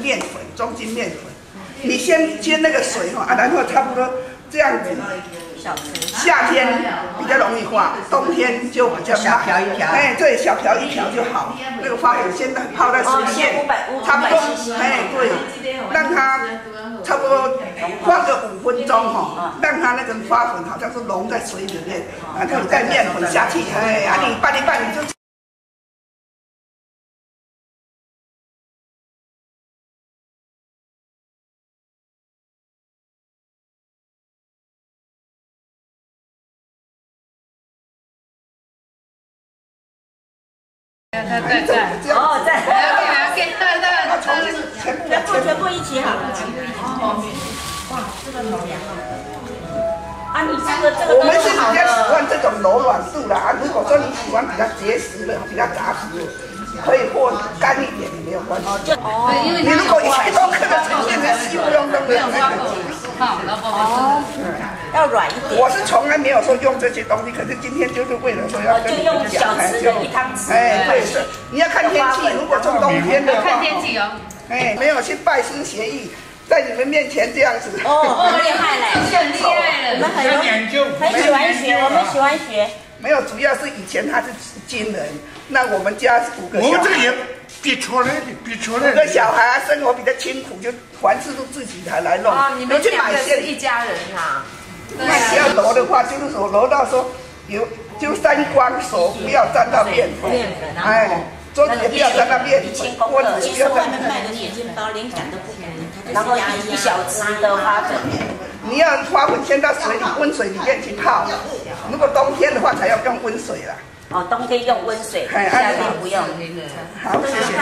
面粉，中筋面粉。你先煎那个水哈，然后差不多这样子。夏天比较容易化，冬天就比较小瓢一瓢。哎，对，小瓢一瓢就好。那个花粉先泡在水里面，差不多，哎，对，让它差不多放个5分钟哈，让它那个花粉好像是溶在水里面，然后再面粉下去，哎，你拌一拌你就。 对，哦，在，全部一起好了。哇，这个好凉啊！你这个我们是比较喜欢这种柔软度的啊。如果说你喜欢比较结实的、比较扎实的，可以和干一点也没有关系。 因为你如果一切都刻得呈现成细不隆咚的那个。 哦，要软一点。 我是从来没有说用这些东西，可是今天就是为了说要跟你们讲， 就用1汤匙。 哎，对是，你要看天气，如果中冬天的话， 看天气哦。 哎，没有去拜师学艺，在你们面前这样子。 哦，厉害嘞， 很厉害了。 我们很喜欢学，我们喜欢学。 没有，主要是以前他是金人，那我们家是5个小孩。 我们这个也逼出来的 5个小孩生活比较清苦，就凡事都自己来弄。 哦，你们2个是一家人啊。 那要揉的话，就是说揉到说有就3光手不要沾到面粉，哎，桌子也不要沾到面粉，锅子也不要沾到。 外面卖的水晶包连擀都不可能，然后1小匙的花粉。 你要花粉先到水里温水里面去泡，如果冬天的话才要用温水啦。 哦，冬天用温水，夏天不用。 好，谢谢。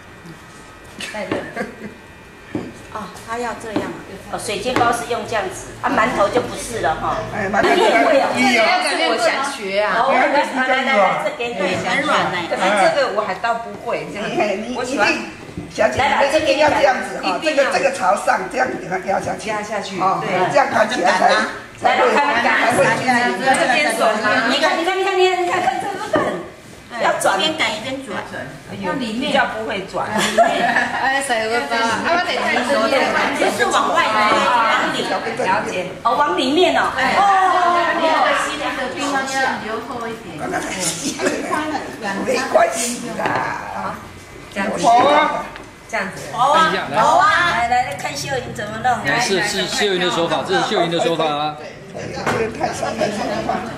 哦，他要这样。哦，水煎包是用这样子，啊，馒头就不是了哈。 哎，馒头也会啊。 我想学啊。 哦，来，这边对，很软呢。 可是这个我还倒不会，这样。 我喜欢。小姐，你这边要这样子哈，这个朝上，这样给它压下去。 压下去。 哦，对，这样看起来才会这边手呢？ 你看，看这个粉。要转，一边擀一边转， 要里面比较不会转。 哎，谁会包啊？我得看手点， 就是往外往里， 了解。 哦，往里面哦。 哦，西那个冰方要留厚一点。 没关系啦。 这样子。这样子。 好啊，来看秀英怎么弄。 是秀英的手法，这是秀英的手法啊。 这个太伤人了。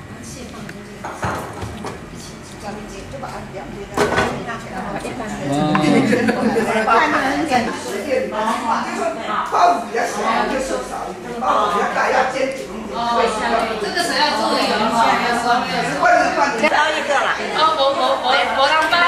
包子比较小，就手少一点；包子比较大，要煎紧一点。 这个谁要注意哦？ 包一个啦。 我当包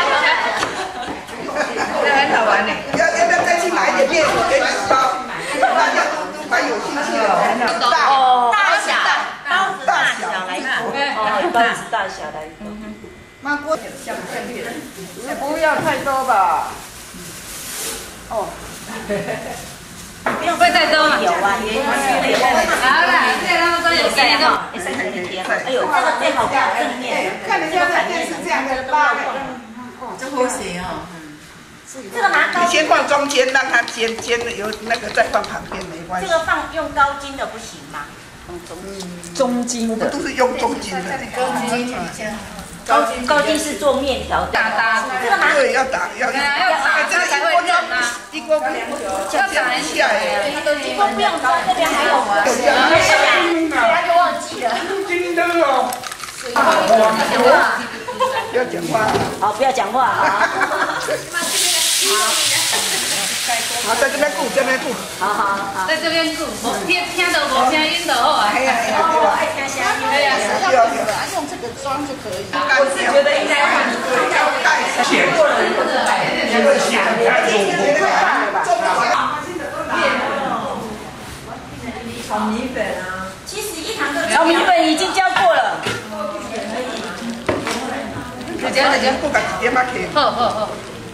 这很好玩呢。 要不要再去买一点面粉给你包？大家都蛮有兴趣的。 大小，包子大小来做。哦，包子大小来做。 妈锅不要太多吧。 哦。 不用再多嘛。有啊， 好啦，这个他们都有谁啊？ 哎呦，这个最好看正面。 看人家的电视这样的包。 这好谁哦？ 这个拿高。 你先放中间，让它煎的有那个，再放旁边没关系。 这个放用高筋的不行吗？ 中筋的。 都是用中筋的。 高筋是做面条的，这个拿对，要打，要这个一锅不要打一下哎， 一锅不用装，这边还有啊，大家就忘记了。 金灯哦。 不要讲话。 好，不要讲话啊。 好，在这边顾，这边顾。 好。 在这边顾，听到无声音就好啊。 哎呀， 爱听声音。 对呀， 用这个装就可以。 我是觉得应该换胶带， 写过了，就是写太炒米粉啊。 其实1堂课炒米粉已经教过了。 再讲，不敢直接买去。 好。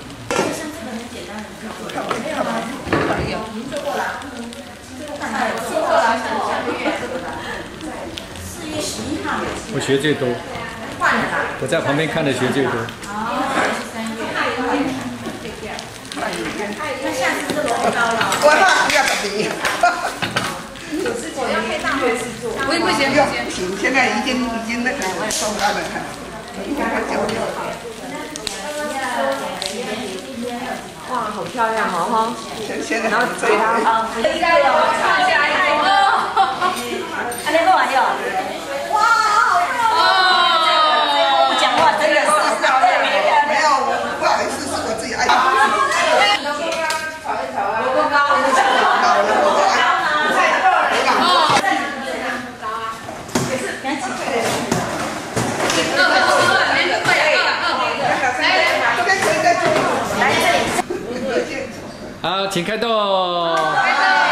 我学最多，我在旁边看的学最多。 那下次我那不要10年。 不行， 不行，现在已经那个收干了，已经快焦掉了。 哇，好漂亮哦哈！ 现在然后给它应该有，唱下一个。安尼个玩意哦。哇，好漂亮！不讲话真的是没有，不好意思，是我自己爱的。 好，请开动。